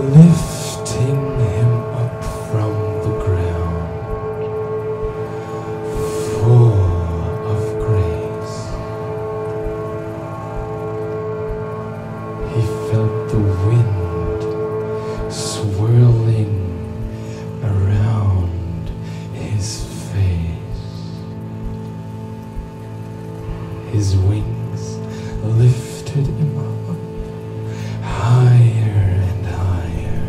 lifting him up from the ground, full of grace. He felt the wind swirling around his face. His wings lifted him up higher and higher.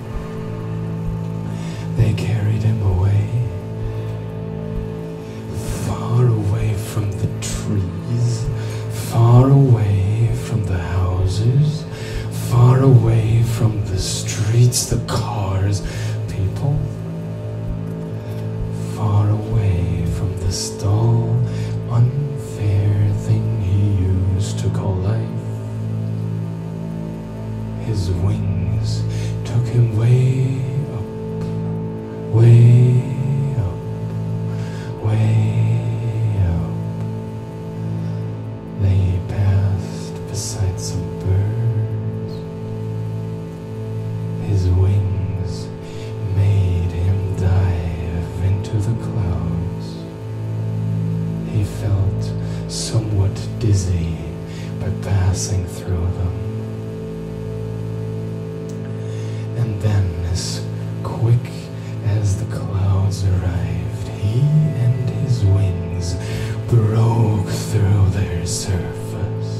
They carried him away, far away from the trees, far away from the houses, far away from the streets, the cars, people, far away from this dull, unfair thing he used to call life. His wings took him way up, way up, way up. They passed beside some birds. His wings made him dive into the clouds. He felt somewhat dizzy by passing through them. And then, as quick as the clouds arrived, he and his wings broke through their surface.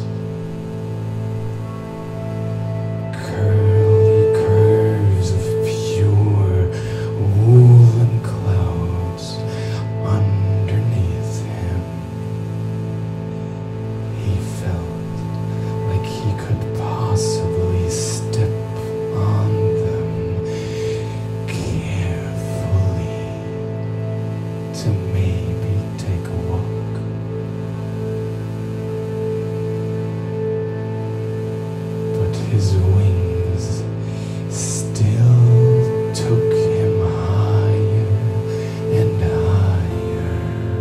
Curly curves of pure woolen clouds underneath him. He felt like he could possibly step on them carefully to maybe take a walk. But his wings still took him higher and higher,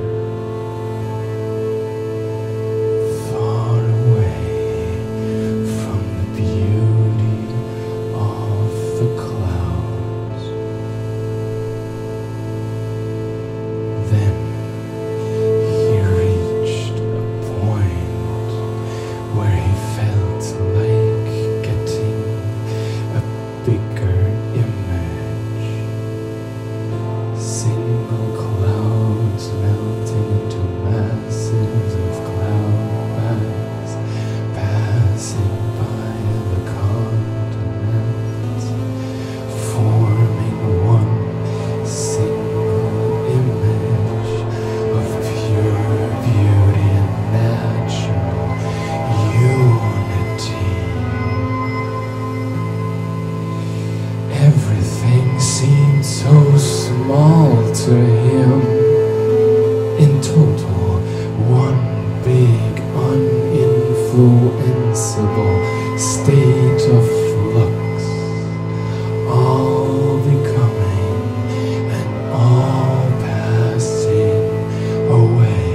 far away from the beauty of the clouds. Then he reached a point where he felt like getting a bigger image. Single clouds melting into masses of cloud bags, passing by the continents, forming one single image of pure beauty and natural unity. Everything seemed so small to him. In total, one big, uninfluenceable state of flux, all becoming and all passing away.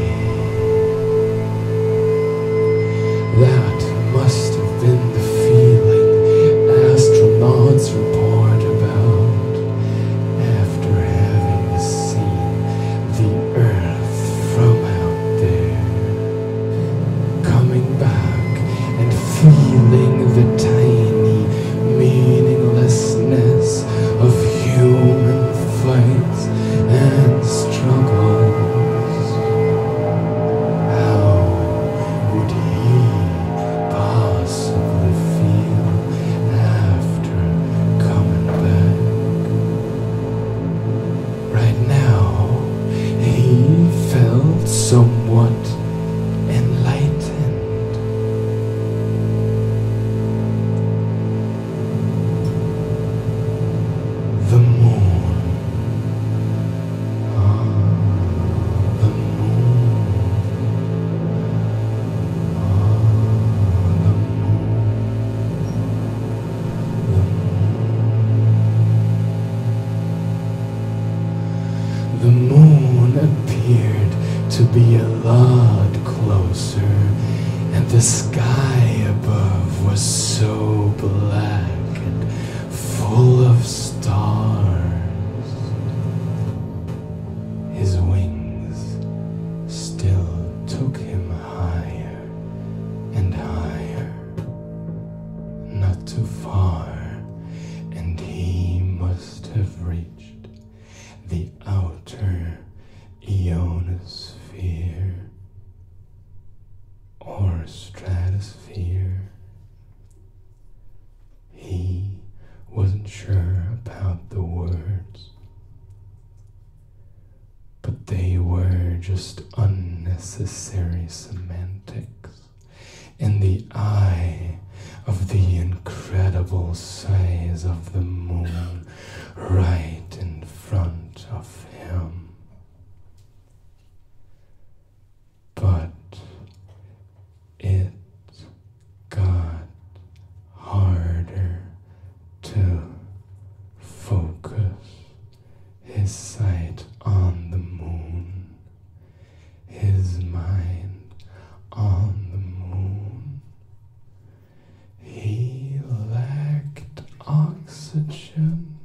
That must have been the feeling astronauts report about after having seen the Earth from out there, coming back and feeling the tiny meaninglessness of human fights and struggles. How would he possibly feel after coming back? Right now, he felt somewhat enlightened. The moon. Ah, the moon. Ah, the moon. The moon appeared to be a lot closer, and the sky above was so black and full unsure about the words, but they were just unnecessary semantics in the eye of the incredible size of the moon right in front of him. But it got harder to focus his sight on the moon, his mind on the moon. He lacked oxygen.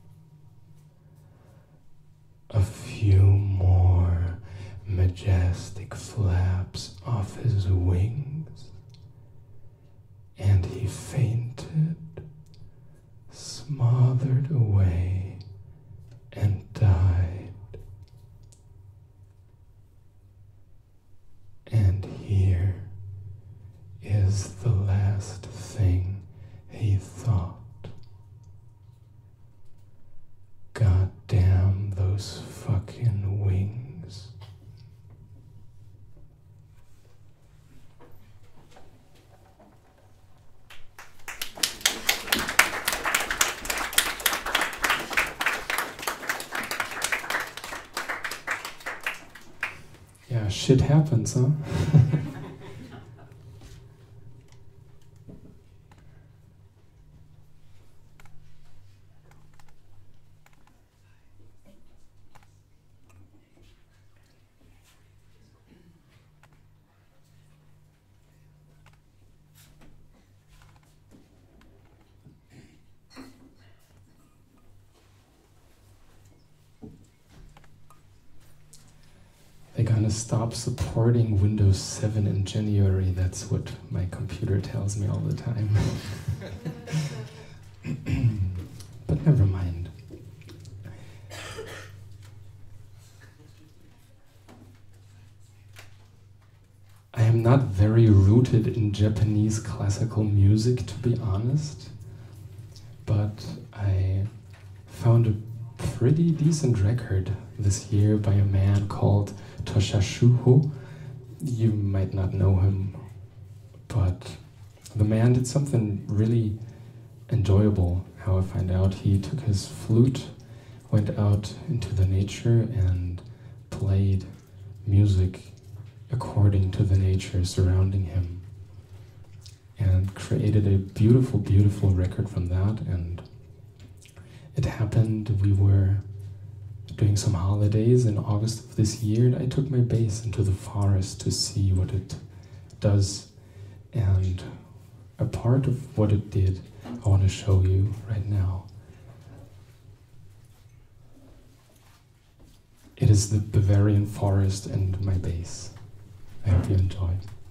A few more majestic flaps off his wings, and he fainted, smothered away, and died. And here is the last thing he thought. God damn those fucking wings. Yeah, shit happens, huh? They're gonna stop supporting Windows 7 in January. That's what my computer tells me all the time. But never mind. I am not very rooted in Japanese classical music, to be honest, but I found a pretty decent record this year by a man called Toshashuho. You might not know him, but the man did something really enjoyable. How I find out, he took his flute, went out into the nature and played music according to the nature surrounding him, and created a beautiful, beautiful record from that. And it happened, we were doing some holidays in August of this year, and I took my bass into the forest to see what it does. And a part of what it did, I want to show you right now. It is the Bavarian forest and my bass. I hope you enjoy.